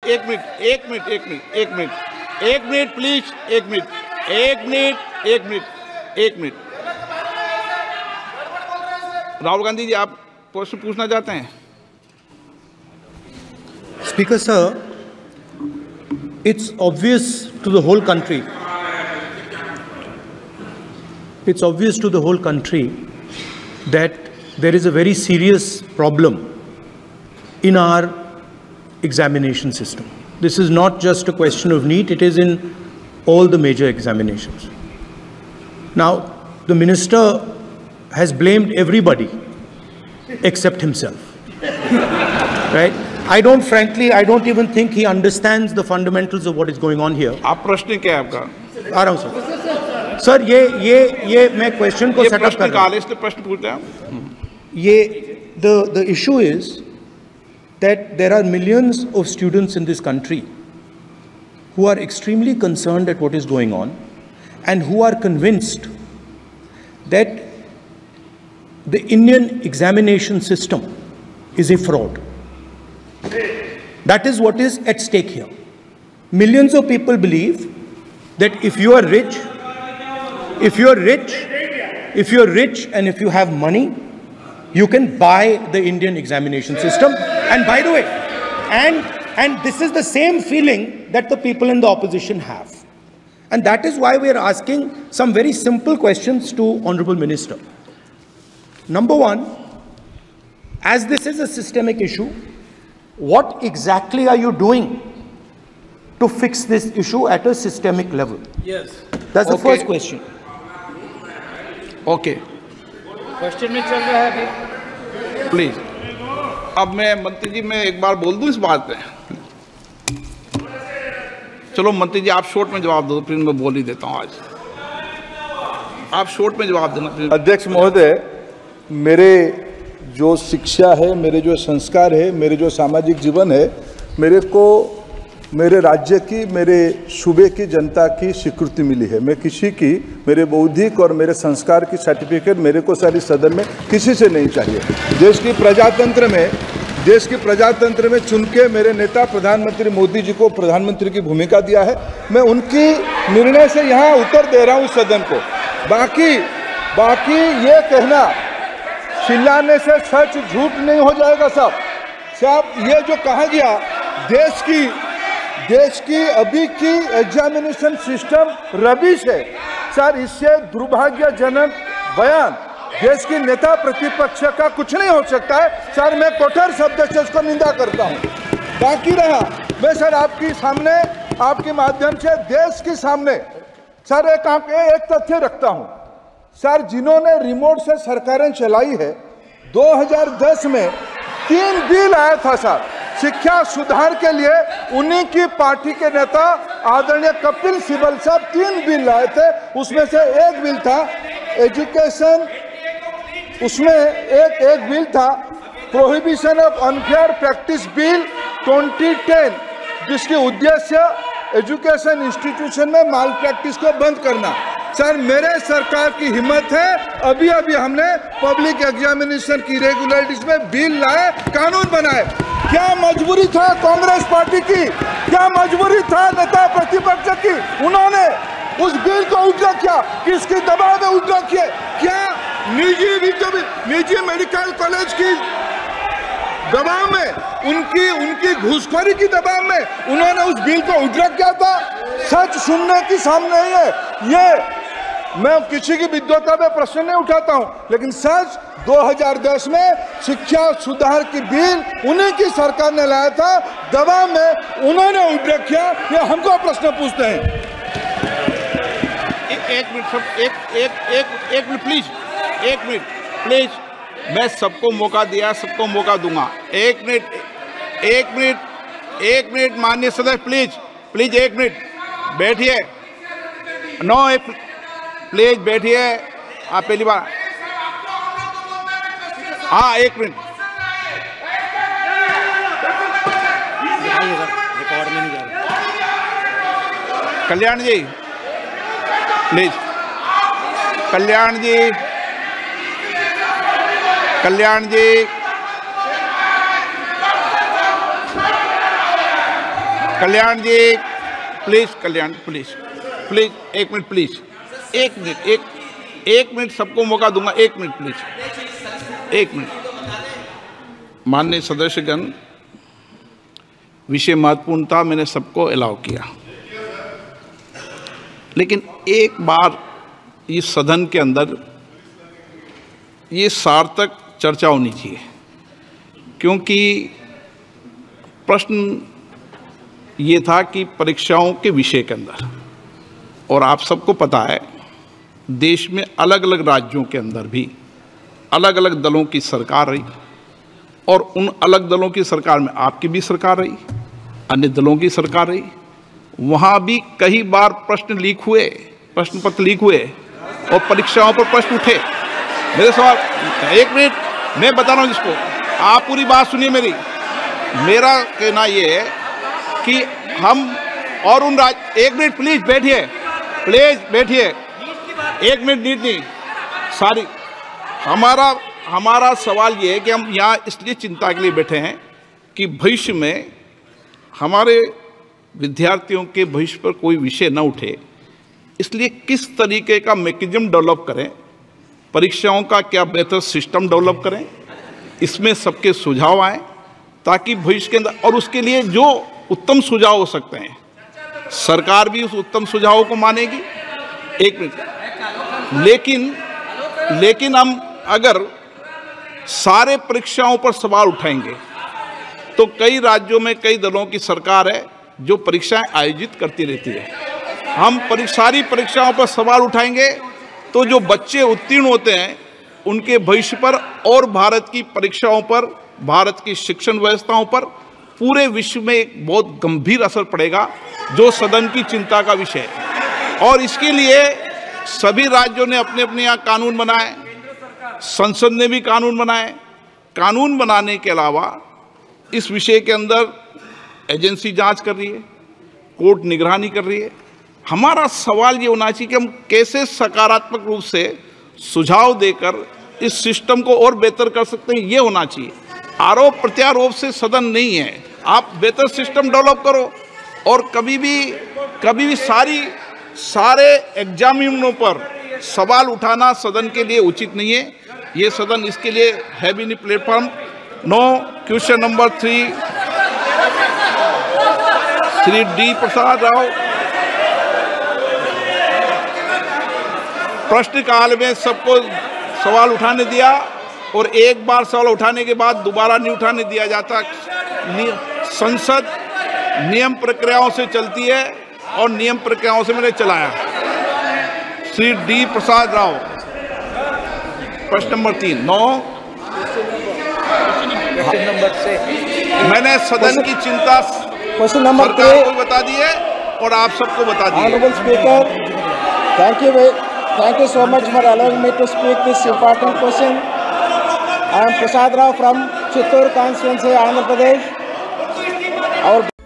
एक मिनट, एक मिनट, एक मिनट, एक मिनट, एक मिनट प्लीज, एक मिनट, एक मिनट, एक मिनट, एक मिनट। राहुल गांधी जी, आप प्रश्न पूछना चाहते हैं? Speaker sir, it's obvious to the whole country. It's obvious to the whole country that there is a very serious problem in our examination system. This is not just a question of NEET, it is in all the major examinations. Now, the minister has blamed everybody except himself, right? I don't even think he understands the fundamentals of what is going on here. आप प्रश्न क्या है आपका? आ रहा हूं sir. Sir ये मैं question को सेटअप कर रहा हूं। इसलिए प्रश्न पूछ रहे हैं। ये the issue is that there are millions of students in this country who are extremely concerned at what is going on and who are convinced that the Indian examination system is a fraud. That is what is at stake here. Millions of people believe that if you are rich and if you have money, you can buy the Indian examination system. And by the way, and this is the same feeling that the people in the opposition have. And that is why we are asking some very simple questions to Honorable Minister. Number one, as this is a systemic issue, what exactly are you doing to fix this issue at a systemic level? Yes. That's the first question. Okay, question में चल रहा है अभी। Please. अब मैं मंत्री जी, मैं एक बार बोल दूं इस बात पे? चलो मंत्री जी, आप शॉर्ट में जवाब दो, फिर मैं बोल ही देता हूं। आज आप शॉर्ट में जवाब देना। अध्यक्ष महोदय, मेरे जो शिक्षा है, मेरे जो संस्कार है, मेरे जो सामाजिक जीवन है, मेरे को मेरे राज्य की, मेरे सूबे की जनता की स्वीकृति मिली है। मैं किसी की, मेरे बौद्धिक और मेरे संस्कार की सर्टिफिकेट मेरे को सारी सदन में किसी से नहीं चाहिए। देश की प्रजातंत्र में चुन के मेरे नेता प्रधानमंत्री मोदी जी को प्रधानमंत्री की भूमिका दिया है। मैं उनकी निर्णय से यहाँ उत्तर दे रहा हूँ सदन को। बाकी ये कहना, चिल्लाने से सच झूठ नहीं हो जाएगा साहब। ये जो कहा गया, देश की अभी की एग्जामिनेशन सिस्टम रबिश है सर, इससे दुर्भाग्यजनक बयान देश की नेता प्रतिपक्ष का कुछ नहीं हो सकता है सर। मैं कठोर शब्द से उसको निंदा करता हूं। बाकी रहा, मैं सर आपके सामने, आपके माध्यम से देश के सामने सर एक तथ्य रखता हूं सर। जिन्होंने रिमोट से सरकारें चलाई है, 2010 में 3 बिल आया था सर शिक्षा सुधार के लिए। उन्हीं की पार्टी के नेता आदरणीय कपिल सिब्बल साहब 3 बिल लाए थे। उसमें से एक बिल था एजुकेशन, उसमें एक बिल था prohibition of unfair practice bill 2010, जिसके उद्देश्य एजुकेशन इंस्टीट्यूशन में माल प्रैक्टिस को बंद करना। सर मेरे सरकार की हिम्मत है, अभी हमने पब्लिक एग्जामिनेशन की रेगुलरिटीज में बिल लाए, कानून बनाए। क्या मजबूरी था कांग्रेस पार्टी की, क्या मजबूरी था नेता प्रतिपक्ष की? उन्होंने उस बिल को उल्टा किया, किसके दबाव में उल्टा किया? क्या निजी मेडिकल कॉलेज की दबाव में, उनकी घूसखोरी की दबाव में उन्होंने उस बिल को उल्टा किया था? सच सुनने की सामने ही है ये। मैं किसी की विद्वता में प्रश्न नहीं उठाता हूं, लेकिन सच 2010 में शिक्षा सुधार की बिल उन्हीं की सरकार ने लाया था, दबाव में उन्होंने उल्टा किया। ये हमको प्रश्न पूछते हैं। एक मिनट प्लीज, एक मिनट प्लीज। मैं सबको मौका दिया, सबको मौका दूंगा। एक मिनट माननीय सदस्य, प्लीज 1 मिनट बैठिए। प्लीज बैठिए। आप पहली बार, हाँ 1 मिनट। रिकॉर्ड में नहीं जा रहा। Kalyan ji please, Kalyan ji Kalyan ji please, Kalyan please please, एक मिनट प्लीज, एक मिनट, एक मिनट सबको मौका दूंगा, एक मिनट प्लीज, एक मिनट। माननीय सदस्यगण, विषय महत्वपूर्ण था, मैंने सबको अलाउ किया, लेकिन एक बार इस सदन के अंदर ये सार्थक चर्चा होनी चाहिए, क्योंकि प्रश्न ये था कि परीक्षाओं के विषय के अंदर, और आप सबको पता है देश में अलग अलग राज्यों के अंदर भी अलग अलग दलों की सरकार रही, और उन अलग दलों की सरकार में आपकी भी सरकार रही, अन्य दलों की सरकार रही। वहाँ भी कई बार प्रश्न लीक हुए, प्रश्न पत्र लीक हुए और परीक्षाओं पर प्रश्न उठे। मेरे सवाल, एक मिनट मैं बता रहा हूँ जिसको, आप पूरी बात सुनिए मेरी। मेरा कहना ये है कि हम और उन एक मिनट प्लीज बैठिए, प्लीज बैठिए, एक मिनट नीट नहीं सारी। हमारा सवाल ये है कि हम यहाँ इसलिए चिंता के लिए बैठे हैं कि भविष्य में हमारे विद्यार्थियों के भविष्य पर कोई विषय न उठे, इसलिए किस तरीके का मैकेनिज्म डेवलप करें, परीक्षाओं का क्या बेहतर सिस्टम डेवलप करें, इसमें सबके सुझाव आए ताकि भविष्य के अंदर, और उसके लिए जो उत्तम सुझाव हो सकते हैं सरकार भी उस उत्तम सुझावों को मानेगी। एक मिनट, लेकिन हम अगर सारे परीक्षाओं पर सवाल उठाएंगे तो कई राज्यों में कई दलों की सरकार है जो परीक्षाएं आयोजित करती रहती है। हम सारी परीक्षाओं पर सवाल उठाएंगे तो जो बच्चे उत्तीर्ण होते हैं उनके भविष्य पर और भारत की परीक्षाओं पर, भारत की शिक्षण व्यवस्थाओं पर, पूरे विश्व में एक बहुत गंभीर असर पड़ेगा, जो सदन की चिंता का विषय है। और इसके लिए सभी राज्यों ने अपने अपने यहाँ कानून बनाए, संसद ने भी कानून बनाए। कानून बनाने के अलावा इस विषय के अंदर एजेंसी जांच कर रही है, कोर्ट निगरानी कर रही है। हमारा सवाल ये होना चाहिए कि हम कैसे सकारात्मक रूप से सुझाव देकर इस सिस्टम को और बेहतर कर सकते हैं, ये होना चाहिए। आरोप प्रत्यारोप से सदन नहीं है, आप बेहतर सिस्टम डेवलप करो। और कभी भी सारे एग्जामिनरों पर सवाल उठाना सदन के लिए उचित नहीं है। ये सदन इसके लिए है भी नहीं platform. No question number 3 Shri D Prasad Rao. प्रश्नकाल में सबको सवाल उठाने दिया और एक बार सवाल उठाने के बाद दोबारा नहीं उठाने दिया जाता। संसद नियम प्रक्रियाओं से चलती है और नियम प्रक्रियाओं से मैंने चलाया। श्री डी प्रसाद राव, प्रश्न नंबर 3 नंबर से मैंने सदन की चिंता क्वेश्चन नंबर सरकार को बता दी है और आप सबको बता दी है। Honorable Speaker, thank you so much for allowing me to speak this important question. I am Prasad Rao from Chittoor constituency, Andhra Pradesh. Our